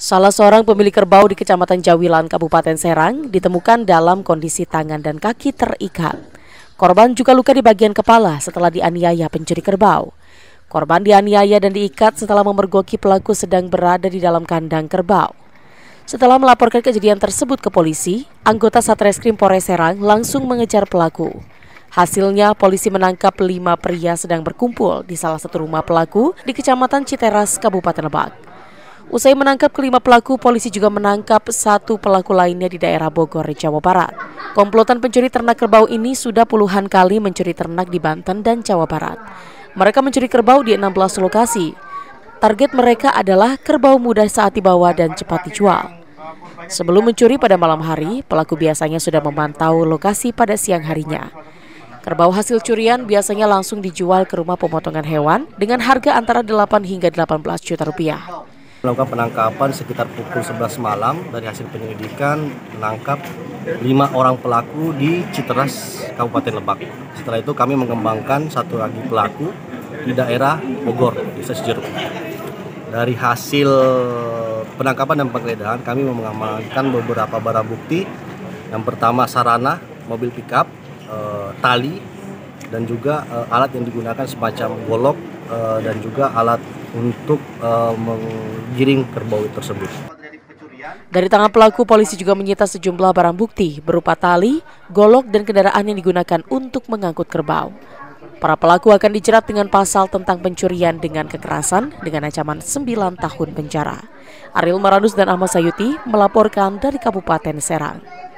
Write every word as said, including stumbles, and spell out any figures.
Salah seorang pemilik kerbau di Kecamatan Jawilan, Kabupaten Serang, ditemukan dalam kondisi tangan dan kaki terikat. Korban juga luka di bagian kepala setelah dianiaya pencuri kerbau. Korban dianiaya dan diikat setelah memergoki pelaku sedang berada di dalam kandang kerbau. Setelah melaporkan kejadian tersebut ke polisi, anggota Satreskrim Polres Serang langsung mengejar pelaku. Hasilnya, polisi menangkap lima pria sedang berkumpul di salah satu rumah pelaku di Kecamatan Citeras, Kabupaten Lebak. Usai menangkap kelima pelaku, polisi juga menangkap satu pelaku lainnya di daerah Bogor, Jawa Barat. Komplotan pencuri ternak kerbau ini sudah puluhan kali mencuri ternak di Banten dan Jawa Barat. Mereka mencuri kerbau di enam belas lokasi. Target mereka adalah kerbau muda saat dibawa dan cepat dijual. Sebelum mencuri pada malam hari, pelaku biasanya sudah memantau lokasi pada siang harinya. Kerbau hasil curian biasanya langsung dijual ke rumah pemotongan hewan dengan harga antara delapan hingga delapan belas juta rupiah. Melakukan penangkapan sekitar pukul sebelas malam. Dari hasil penyelidikan menangkap lima orang pelaku di Citeras, Kabupaten Lebak. Setelah itu kami mengembangkan satu lagi pelaku di daerah Bogor, Desa Cijeruk. Dari hasil penangkapan dan penggeledahan kami mengamankan beberapa barang bukti. Yang pertama sarana mobil pickup, e, tali, dan juga e, alat yang digunakan semacam golok e, dan juga alat untuk uh, menggiring kerbau tersebut. Dari tangan pelaku, polisi juga menyita sejumlah barang bukti berupa tali, golok, dan kendaraan yang digunakan untuk mengangkut kerbau. Para pelaku akan dijerat dengan pasal tentang pencurian dengan kekerasan dengan ancaman sembilan tahun penjara. Ariel Maradus dan Ahmad Sayuti melaporkan dari Kabupaten Serang.